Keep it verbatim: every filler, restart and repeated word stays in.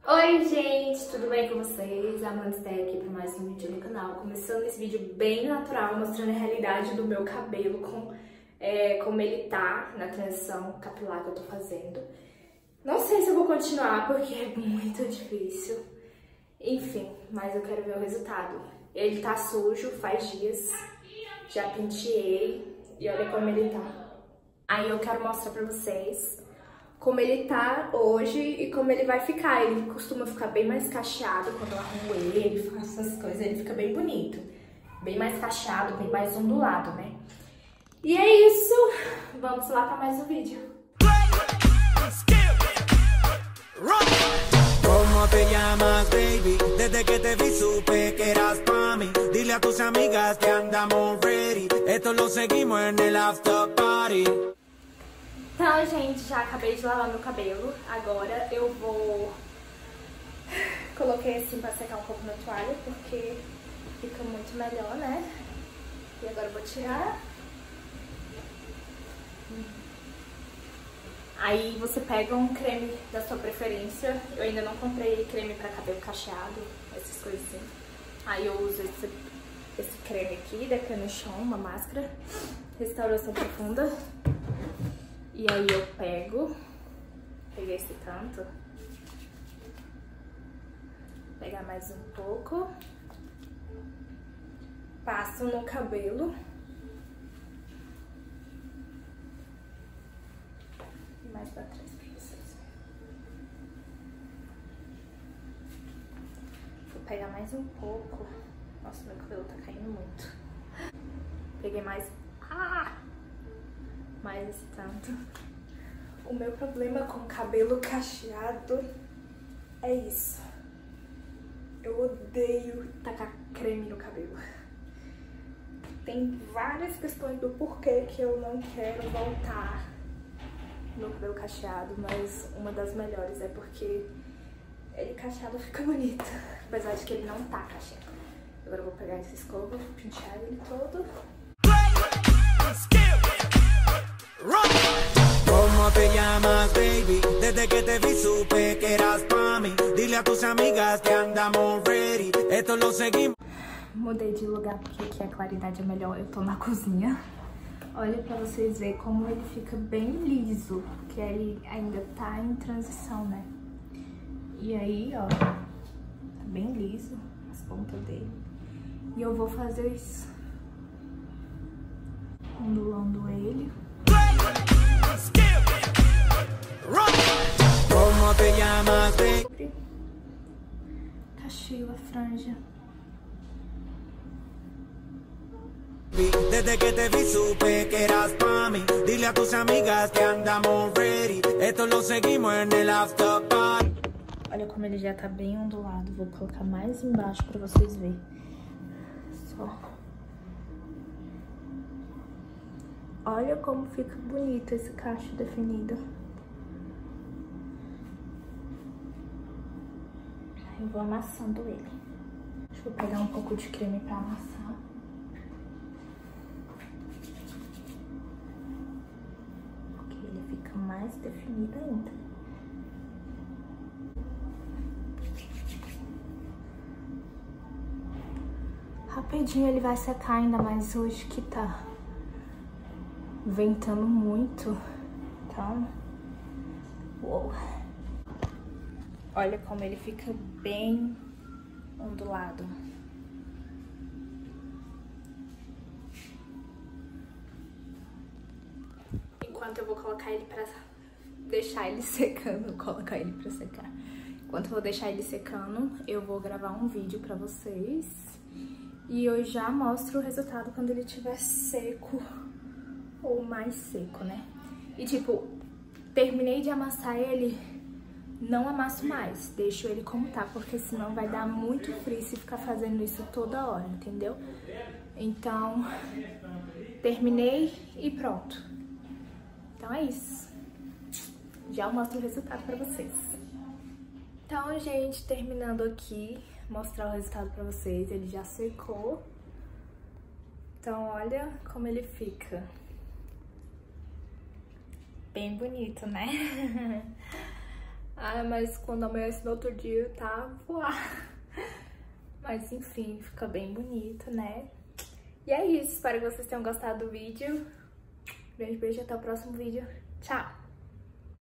Oi gente, tudo bem com vocês? A Amanda está aqui para mais um vídeo no canal. Começando esse vídeo bem natural, mostrando a realidade do meu cabelo, com, é, como ele tá na transição capilar que eu tô fazendo. Não sei se eu vou continuar porque é muito difícil. Enfim, mas eu quero ver o resultado. Ele tá sujo faz dias, já penteei e olha como ele tá. Aí eu quero mostrar pra vocês como ele tá hoje e como ele vai ficar. Ele costuma ficar bem mais cacheado quando eu arrumo ele, faço essas coisas, ele fica bem bonito. Bem mais cacheado, bem mais ondulado, né? E é isso, vamos lá para mais um vídeo. ¿Cómo te llamas, baby? Desde que te vi supe que eras pa' mí. Dile a tus amigas que andamos ready. Esto lo seguimos en el after party. Então, gente, já acabei de lavar meu cabelo. Agora eu vou... Coloquei assim pra secar um pouco na toalha, porque fica muito melhor, né? E agora eu vou tirar. Aí você pega um creme da sua preferência. Eu ainda não comprei creme pra cabelo cacheado, essas coisas assim. Aí eu uso esse, esse creme aqui da Canichon, uma máscara. Restauração profunda. E aí eu pego, peguei esse tanto, pegar mais um pouco, passo no cabelo e mais pra trás pra vocês. Vou pegar mais um pouco. Nossa, meu cabelo tá caindo muito. Peguei mais... Ah! Mais esse tanto. O meu problema com cabelo cacheado é isso. Eu odeio tacar creme no cabelo. Tem várias questões do porquê que eu não quero voltar no cabelo cacheado, mas uma das melhores é porque ele cacheado fica bonito, apesar de que ele não tá cacheado. Agora eu vou pegar essa escova, vou pentear ele todo. ¿Cómo te llamas, baby? Desde que te vi supe que eras pa' mí. Dile a tus amigas que andamos ready. Esto lo seguimos. Mudei de lugar porque aqui a claridade é melhor. Eu tô na cozinha. Olha pra vocês verem como ele fica bem liso, porque ele ainda tá em transição, né? E aí, ó, tá bem liso as pontas dele. E eu vou fazer isso, ondulando ele. ¿Cómo te llamas, baby? Cacheio a franja. Desde que te vi supe que eras pa' mí. Dile a tus amigas que andamos ready. Esto lo seguimos en el after party. Olha como ele já tá bem ondulado. Vou colocar mais embaixo pra vocês verem. Só. Olha como fica bonito esse cacho definido. Eu vou amassando ele. Deixa eu pegar um pouco de creme pra amassar. Porque ele fica mais definido ainda. Rapidinho ele vai secar, ainda mais hoje que tá ventando muito. Então, uou. Olha como ele fica bem ondulado. Enquanto eu vou colocar ele pra deixar ele secando, colocar ele pra secar. Enquanto eu vou deixar ele secando, eu vou gravar um vídeo pra vocês. E eu já mostro o resultado quando ele estiver seco ou mais seco, né? E tipo, terminei de amassar ele, não amasso mais, deixo ele como tá, porque senão vai dar muito frio se ficar fazendo isso toda hora, entendeu? Então, terminei e pronto. Então é isso. Já mostro o resultado pra vocês. Então, gente, terminando aqui, mostrar o resultado pra vocês. Ele já secou. Então, olha como ele fica. Bem bonito, né? Ah, mas quando amanhece no outro dia, tá voar. Mas enfim, fica bem bonito, né? E é isso, espero que vocês tenham gostado do vídeo. Beijo, beijo, até o próximo vídeo. Tchau!